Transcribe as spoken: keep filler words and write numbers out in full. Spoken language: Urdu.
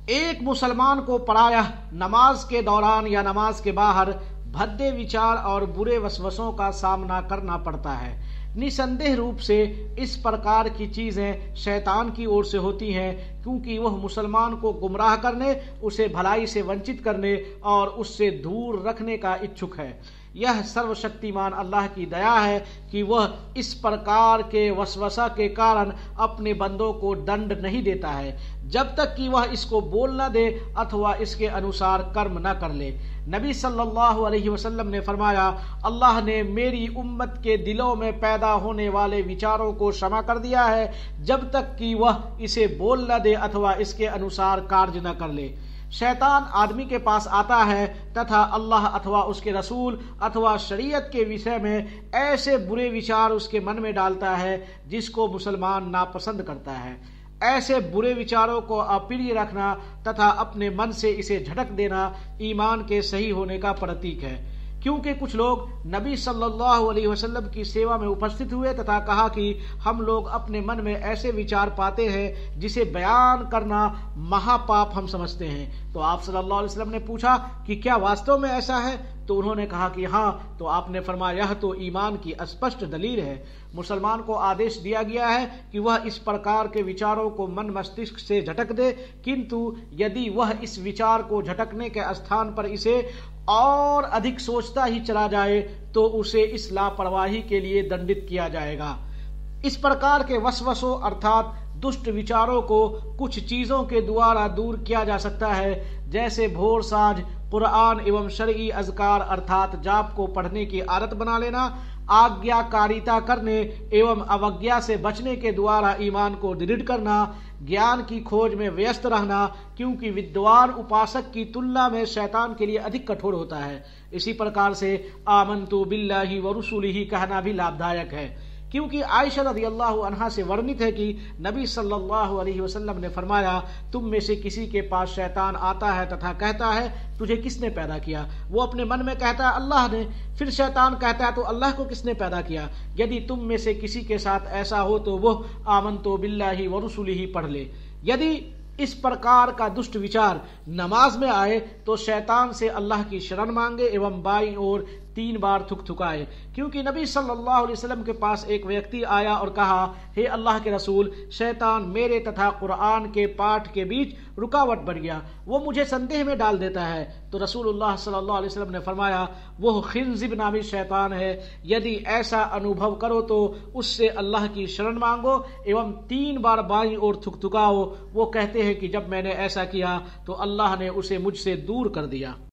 ایک مسلمان کو پرایا نماز کے دوران یا نماز کے باہر بھدے وچار اور برے وسوسوں کا سامنا کرنا پڑتا ہے۔ نسندہ روپ سے اس پرکار کی چیزیں شیطان کی اور سے ہوتی ہیں، کیونکہ وہ مسلمان کو گمراہ کرنے، اسے بھلائی سے ونچت کرنے اور اس سے دور رکھنے کا اچھک ہے۔ یہ سرو شکتیمان اللہ کی دیا ہے کہ وہ اس پرکار کے وسوسہ کے کارن اپنے بندوں کو دنڈ نہیں دیتا ہے جب تک کہ وہ اس کو بول نہ دے اتوا اس کے انوسار کرم نہ کر لے۔ نبی صلی اللہ علیہ وسلم نے فرمایا، اللہ نے میری امت کے دلوں میں پیدا ہونے والے وچاروں کو شمع کر دیا ہے جب تک کہ وہ اسے بول نہ دے اتوا اس کے انوسار کارج نہ کر لے۔ شیطان آدمی کے پاس آتا ہے تتھا اللہ اتھوا اس کے رسول اتھوا شریعت کے وشے میں ایسے برے وچار اس کے من میں ڈالتا ہے جس کو مسلمان ناپسند کرتا ہے۔ ایسے برے وچاروں کو اپری رکھنا تتھا اپنے من سے اسے جھٹک دینا ایمان کے صحیح ہونے کا پرتیک ہے، کیونکہ کچھ لوگ نبی صلی اللہ علیہ وسلم کی سیوا میں اپستھت ہوئے تتھا کہا کہ ہم لوگ اپنے من میں ایسے وچار پاتے ہیں جسے بیان کرنا مہا پاپ ہم سمجھتے ہیں۔ تو آپ صلی اللہ علیہ وسلم نے پوچھا کہ کیا واستو میں ایسا ہے؟ تو انہوں نے کہا کہ ہاں۔ تو آپ نے فرمایا، یہ تو ایمان کی اسپشٹ دلیل ہے۔ مسلمان کو آدیش دیا گیا ہے کہ وہ اس پرکار کے وچاروں کو من مستشک سے جھٹک دے، کنتو یدی وہ اس وچار کو جھٹکنے کے استھان پر اسے اور ادھک سوچتا ہی چلا جائے تو اسے اس لاپرواہی کے لیے دنڈت کیا جائے گا۔ اس پرکار کے وسوسوں ارتھات دشٹ وچاروں کو کچھ چیزوں کے دوارا دور کیا جا سکتا ہے، جیسے بھور ساج قرآن ایوم شرعی اذکار ارتھات جاپ کو پڑھنے کی عادت بنا لینا، آگیا کاریتا کرنے ایوم اوگیا سے بچنے کے دوارا ایمان کو دڑھ کرنا، گیان کی کھوج میں ویست رہنا، کیونکہ ودوان اپاسک کی تلنا میں شیطان کے لیے ادھک کٹھور ہوتا ہے۔ اسی پرکار سے آمنتو باللہ ورسولہ کہنا بھی لابھدایک ہے، کیونکہ عائشہ رضی اللہ عنہا سے ورنت ہے کہ نبی صلی اللہ علیہ وسلم نے فرمایا، تم میں سے کسی کے پاس شیطان آتا ہے تتھا کہتا ہے تجھے کس نے پیدا کیا؟ وہ اپنے من میں کہتا ہے اللہ نے۔ پھر شیطان کہتا ہے تو اللہ کو کس نے پیدا کیا؟ یدی تم میں سے کسی کے ساتھ ایسا ہو تو وہ آمنتو باللہ ورسولہ پڑھ لے۔ یدی اس پرکار کا دشٹ وچار نماز میں آئے تو شیطان سے اللہ کی شرن مانگے ایوم بائیں اور تین بار تھک تھکائے، کیونکہ نبی صلی اللہ علیہ وسلم کے پاس ایک ویکتی آیا اور کہا، ہے اللہ کے رسول، شیطان میرے تتھا قرآن کے پاٹھ کے بیچ رکاوٹ بن گیا، وہ مجھے سندیہ میں ڈال دیتا ہے۔ تو رسول اللہ صلی اللہ علیہ وسلم نے فرمایا، وہ خنزب نامی شیطان ہے، یدی ایسا انوبھو کرو تو اس سے اللہ کی شرن مانگو ایوم تین بار بائیں اور تھک تھکاؤ۔ وہ کہتے ہیں کہ جب میں نے ایسا کیا تو اللہ نے اسے مجھ سے دور کر دیا۔